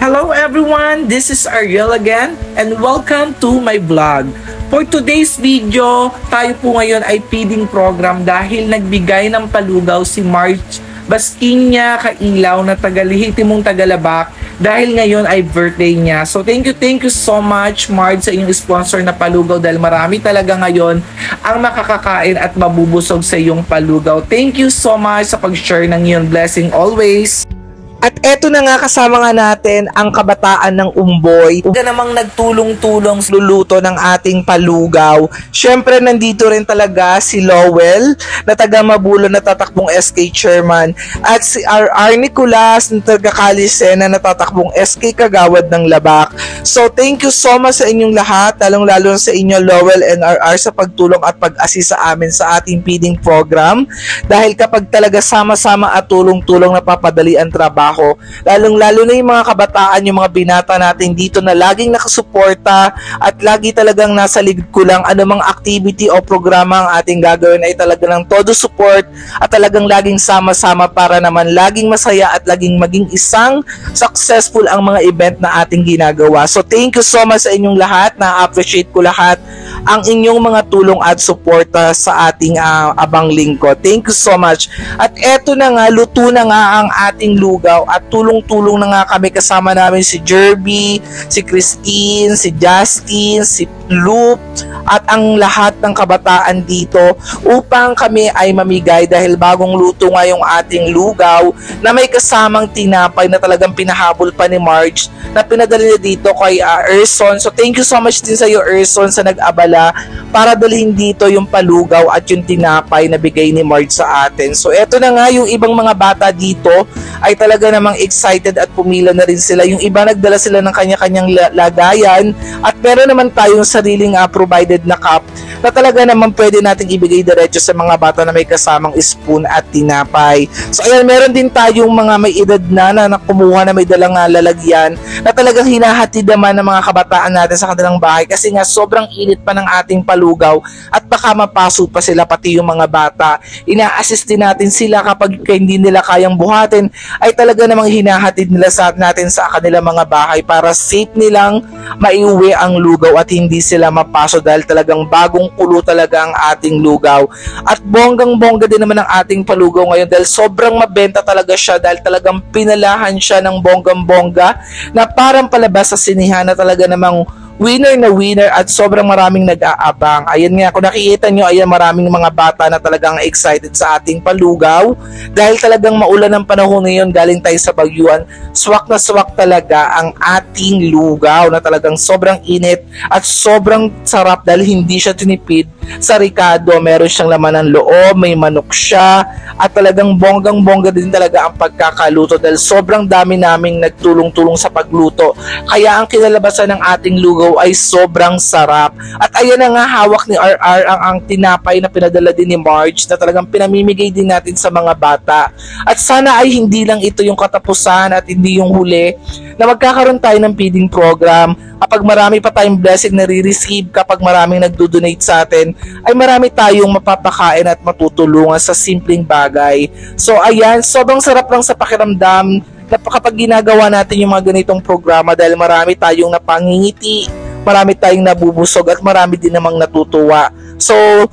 Hello everyone, this is Ariel again and welcome to my vlog. For today's video, tayo po ngayon ay feeding program dahil nagbigay ng palugaw si Marge Basquinia Kailaw na taga-Lehitimong Tagalabak dahil ngayon ay birthday niya. So thank you so much Marge sa inyong sponsor na palugaw dahil marami talaga ngayon ang makakakain at mabubusog sa iyong palugaw. Thank you so much sa pag-share ng iyong blessing always. At eto na nga, kasama nga natin ang kabataan ng Umboy. Huwag namang nagtulong-tulong luluto ng ating palugaw. Siyempre, nandito rin talaga si Lowell na taga Mabulo na tatakbong SK Chairman. At si R.R. Nicolas na taga Calisena na tatakbong SK Kagawad ng Labak. So, thank you so much sa inyong lahat, lalong-lalo sa inyo Lowell and R.R. sa pagtulong at pag-assist sa amin sa ating feeding program. Dahil kapag talaga sama-sama at tulong-tulong napapadali ang trabaho, lalong-lalo na yung mga kabataan, yung mga binata natin dito na laging nakasuporta at lagi talagang nasa likod ko lang anumang activity o programa ang ating gagawin ay talagang todo support at talagang laging sama-sama para naman laging masaya at laging maging isang successful ang mga event na ating ginagawa. So thank you so much sa inyong lahat, na-appreciate ko lahat ang inyong mga tulong at suporta sa ating abang lingkod. Thank you so much. At eto na nga, luto na nga ang ating lugaw at tulong-tulong na nga kami, kasama namin si Jerby, si Christine, si Justin, si Loop at ang lahat ng kabataan dito upang kami ay mamigay dahil bagong luto nga yung ating lugaw na may kasamang tinapay na talagang pinahabol pa ni Marge na pinadala niya dito kay Erson. So thank you so much din sa iyo Erson sa nag-abala para dalhin dito yung palugaw at yung tinapay na bigay ni Marge sa atin. So eto na nga, yung ibang mga bata dito ay talaga namang excited at pumila na rin sila. Yung iba nagdala sila ng kanya-kanyang lagayan at meron naman tayong sariling provided na cup na talaga naman pwede nating ibigay diretso sa mga bata na may kasamang spoon at tinapay. So ayan, meron din tayong mga may edad na kumuha na may dalang lalagyan na talagang hinahatid naman ng mga kabataan natin sa kanilang bahay kasi nga sobrang init pa ng ating palugaw at baka mapaso pa sila pati yung mga bata. Ina-assist din natin sila kapag hindi nila kayang buhatin ay talaga namang hinahatid nila sa natin sa kanilang mga bahay para safe nilang maiuwi ang lugaw at hindi sila mapaso dahil talagang bagong kulo talaga ang ating lugaw. At bonggang-bongga din naman ang ating palugaw ngayon dahil sobrang mabenta talaga siya dahil talagang pinalahan siya ng bonggang-bongga na parang palabas sa sinihan na talaga namang winner na winner at sobrang maraming nag-aabang. Ayan nga, kung nakikita nyo, ayan maraming mga bata na talagang excited sa ating palugaw dahil talagang maulan ang panahon ngayon, galing tayo sa bagyuan. Swak na swak talaga ang ating lugaw na talagang sobrang init at sobrang sarap dahil hindi siya tinipid sa Ricardo. Meron siyang laman ng loob, may manok siya at talagang bonggang-bongga din talaga ang pagkakaluto dahil sobrang dami naming nagtulong-tulong sa pagluto. Kaya ang kinalabasan ng ating lugaw ay sobrang sarap. At ayan na nga, hawak ni RR ang tinapay na pinadala din ni Marge na talagang pinamimigay din natin sa mga bata. At sana ay hindi lang ito yung katapusan at hindi yung huli na magkakaroon tayo ng feeding program. Kapag marami pa tayong blessing na re-receive, kapag maraming nagdo-donate sa atin, ay marami tayong mapapakain at matutulungan sa simpleng bagay. So ayan, sobrang sarap lang sa pakiramdam na kapag ginagawa natin yung mga ganitong programa dahil marami tayong napangingiti, marami tayong nabubusog at marami din namang natutuwa. So,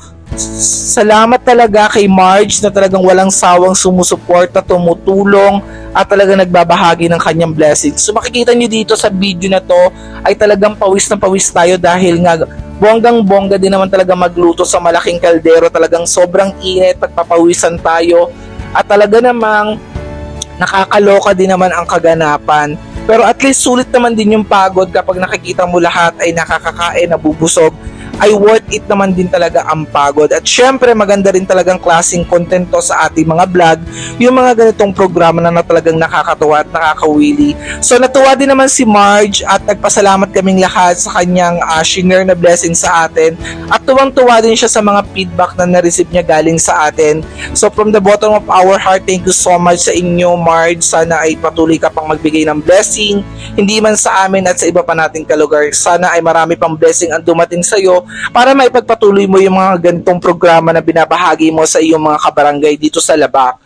salamat talaga kay Marge na talagang walang sawang sumusuporta, tumutulong at talagang nagbabahagi ng kanyang blessings. So makikita nyo dito sa video na to ay talagang pawis na pawis tayo dahil nga bonggang-bongga din naman talaga magluto sa malaking kaldero. Talagang sobrang init, pagpapawisan tayo at talaga namang nakakaloka din naman ang kaganapan. Pero at least sulit naman din yung pagod kapag nakikita mo lahat ay nakakakain, nabubusog. Ay worth it naman din talaga ang pagod. At syempre maganda rin talagang klaseng content to sa ating mga vlog, yung mga ganitong programa na talagang nakakatuwa at nakakawili. So natuwa din naman si Marge at nagpasalamat kaming lahat sa kanyang shinare na blessing sa atin at tuwang-tuwa din siya sa mga feedback na na-receive niya galing sa atin. So from the bottom of our heart, thank you so much sa inyo Marge. Sana ay patuloy ka pang magbigay ng blessing, hindi man sa amin at sa iba pa nating kalugar. Sana ay marami pang blessing ang dumating sa iyo para maipagpatuloy mo yung mga ganitong programa na binabahagi mo sa iyong mga kabarangay dito sa Labak.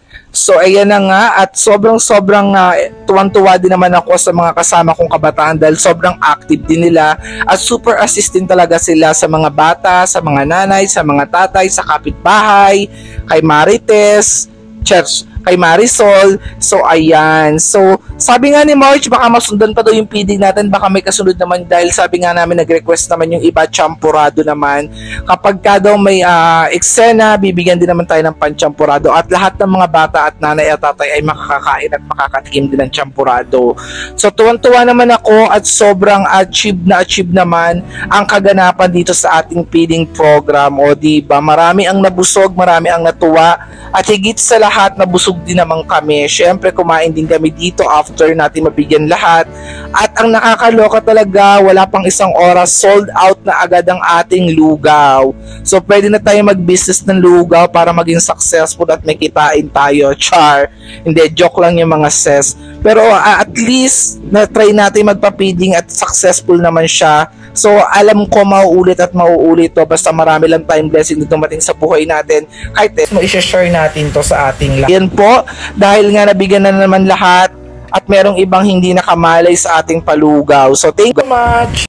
So ayan na nga, at sobrang tuwang-tuwa din naman ako sa mga kasama kong kabataan dahil sobrang active din nila at super assisting talaga sila sa mga bata, sa mga nanay, sa mga tatay, sa kapitbahay, kay Marites, kay Marisol. So ayan, so sabi nga ni March baka masundan pa daw yung PD natin, baka may kasunod naman dahil sabi nga namin nag-request naman yung iba champurado naman. Kapag ka daw may eksena, bibigyan din naman tayo ng panchampurado at lahat ng mga bata at nanay at tatay ay makakakain at makakatikim din ng champurado. So tuwan-tuwa naman ako at sobrang achieve naman ang kaganapan dito sa ating feeding program. O diba, marami ang nabusog, marami ang natuwa at higit sa lahat nabusog din naman kami. Syempre kumain din kami dito after natin mabigyan lahat. At ang nakakaloka talaga, wala pang isang oras, sold out na agad ang ating lugaw. So pwede na tayo mag-business ng lugaw para maging successful at may kitain tayo. Char. Hindi, joke lang yung mga ses. Pero at least na-try natin magpa-feeding at successful naman siya. So alam ko mauulit at mauulit to basta marami lang tayong blessing na dumating sa buhay natin. Kahit i-share natin to sa ating lahat. Yan po, dahil nga nabigyan na naman lahat at merong ibang hindi nakamalay sa ating palugaw. So thank you so much!